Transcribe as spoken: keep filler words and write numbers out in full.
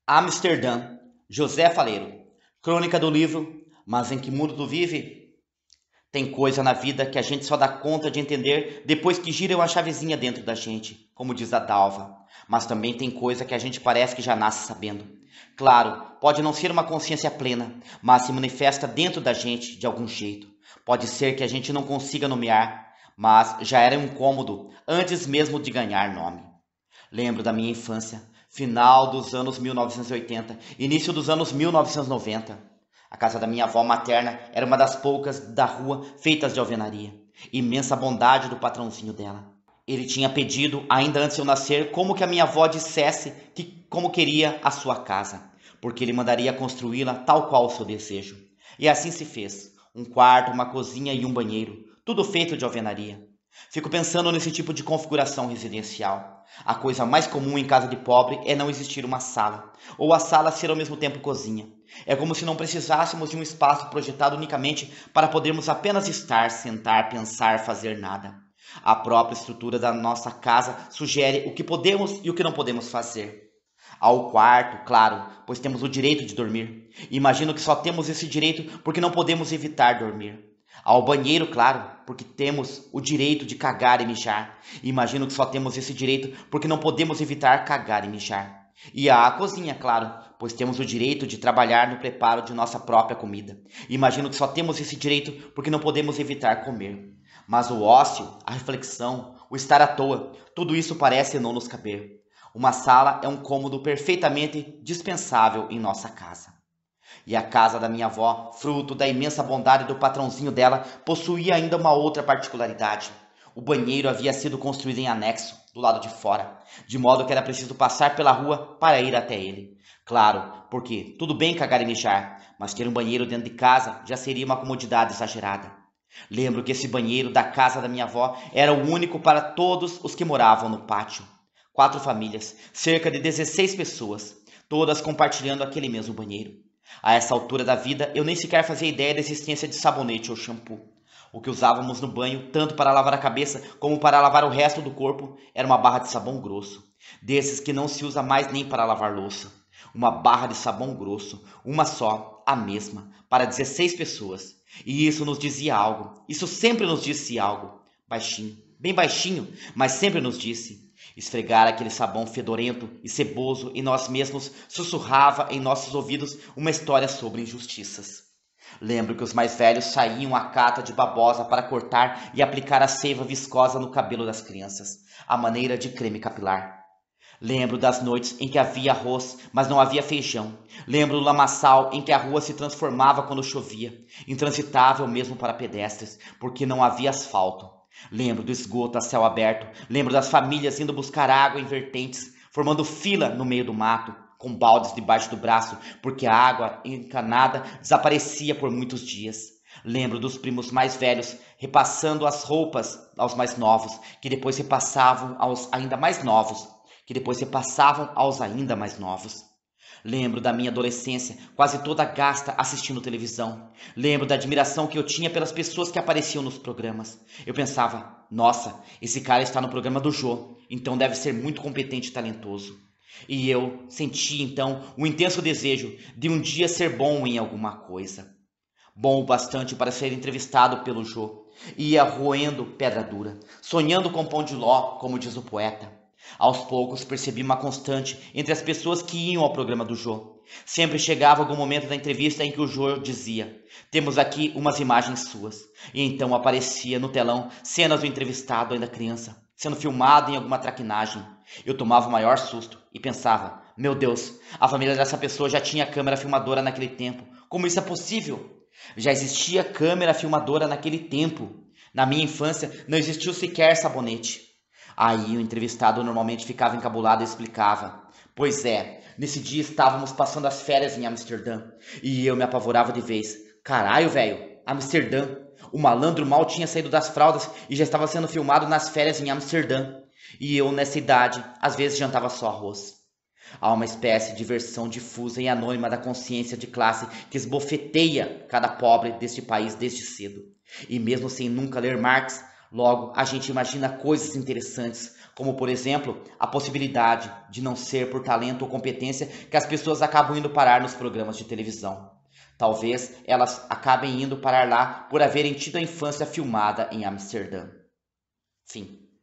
Amsterdã, José Faleiro. Crônica do livro Mas em que mundo tu vive? Tem coisa na vida que a gente só dá conta de entender depois que gira uma chavezinha dentro da gente, como diz a Dalva. Mas também tem coisa que a gente parece que já nasce sabendo. Claro, pode não ser uma consciência plena, mas se manifesta dentro da gente de algum jeito. Pode ser que a gente não consiga nomear, mas já era um incômodo antes mesmo de ganhar nome. Lembro da minha infância, final dos anos mil novecentos e oitenta, início dos anos mil novecentos e noventa. A casa da minha avó materna era uma das poucas da rua feitas de alvenaria. Imensa bondade do patrãozinho dela. Ele tinha pedido, ainda antes de eu nascer, como que a minha avó dissesse que como queria a sua casa, porque ele mandaria construí-la tal qual o seu desejo. E assim se fez. Um quarto, uma cozinha e um banheiro, tudo feito de alvenaria. Fico pensando nesse tipo de configuração residencial. A coisa mais comum em casa de pobre é não existir uma sala, ou a sala ser ao mesmo tempo cozinha. É como se não precisássemos de um espaço projetado unicamente para podermos apenas estar, sentar, pensar, fazer nada. A própria estrutura da nossa casa sugere o que podemos e o que não podemos fazer. Ao quarto, claro, pois temos o direito de dormir. Imagino que só temos esse direito porque não podemos evitar dormir. Ao banheiro, claro, porque temos o direito de cagar e mijar. Imagino que só temos esse direito porque não podemos evitar cagar e mijar. E à cozinha, claro, pois temos o direito de trabalhar no preparo de nossa própria comida. Imagino que só temos esse direito porque não podemos evitar comer. Mas o ócio, a reflexão, o estar à toa, tudo isso parece não nos caber. Uma sala é um cômodo perfeitamente dispensável em nossa casa. E a casa da minha avó, fruto da imensa bondade do patrãozinho dela, possuía ainda uma outra particularidade. O banheiro havia sido construído em anexo, do lado de fora, de modo que era preciso passar pela rua para ir até ele. Claro, porque tudo bem cagar e mijar, mas ter um banheiro dentro de casa já seria uma comodidade exagerada. Lembro que esse banheiro da casa da minha avó era o único para todos os que moravam no pátio. Quatro famílias, cerca de dezesseis pessoas, todas compartilhando aquele mesmo banheiro. A essa altura da vida, eu nem sequer fazia ideia da existência de sabonete ou shampoo. O que usávamos no banho, tanto para lavar a cabeça como para lavar o resto do corpo, era uma barra de sabão grosso, desses que não se usa mais nem para lavar louça. Uma barra de sabão grosso, uma só, a mesma, para dezesseis pessoas. E isso nos dizia algo, isso sempre nos disse algo. Baixinho, bem baixinho, mas sempre nos disse. Esfregar aquele sabão fedorento e ceboso e nós mesmos sussurrava em nossos ouvidos uma história sobre injustiças. Lembro que os mais velhos saíam à cata de babosa para cortar e aplicar a seiva viscosa no cabelo das crianças, à maneira de creme capilar. Lembro das noites em que havia arroz, mas não havia feijão. Lembro do lamaçal em que a rua se transformava quando chovia, intransitável mesmo para pedestres, porque não havia asfalto. Lembro do esgoto a céu aberto, lembro das famílias indo buscar água em vertentes, formando fila no meio do mato, com baldes debaixo do braço, porque a água encanada desaparecia por muitos dias. Lembro dos primos mais velhos repassando as roupas aos mais novos, que depois repassavam aos ainda mais novos, que depois repassavam aos ainda mais novos. Lembro da minha adolescência, quase toda gasta assistindo televisão. Lembro da admiração que eu tinha pelas pessoas que apareciam nos programas. Eu pensava, nossa, esse cara está no programa do Jô, então deve ser muito competente e talentoso. E eu senti então o intenso desejo de um dia ser bom em alguma coisa. Bom o bastante para ser entrevistado pelo Jô. Ia roendo pedra dura, sonhando com pão de ló, como diz o poeta. Aos poucos percebi uma constante entre as pessoas que iam ao programa do Jô. Sempre chegava algum momento da entrevista em que o Jô dizia: temos aqui umas imagens suas. E então aparecia no telão cenas do entrevistado ainda criança, sendo filmado em alguma traquinagem. Eu tomava o maior susto e pensava: meu Deus, a família dessa pessoa já tinha câmera filmadora naquele tempo. Como isso é possível? Já existia câmera filmadora naquele tempo. Na minha infância não existiu sequer sabonete. Aí o entrevistado normalmente ficava encabulado e explicava: pois é, nesse dia estávamos passando as férias em Amsterdã. E eu me apavorava de vez. Caralho, velho, Amsterdã. O malandro mal tinha saído das fraldas e já estava sendo filmado nas férias em Amsterdã. E eu, nessa idade, às vezes jantava só arroz. Há uma espécie de versão difusa e anônima da consciência de classe que esbofeteia cada pobre deste país desde cedo. E mesmo sem nunca ler Marx, logo, a gente imagina coisas interessantes, Como, por exemplo, a possibilidade de não ser por talento ou competência que as pessoas acabam indo parar nos programas de televisão. Talvez elas acabem indo parar lá por haverem tido a infância filmada em Amsterdã. Fim.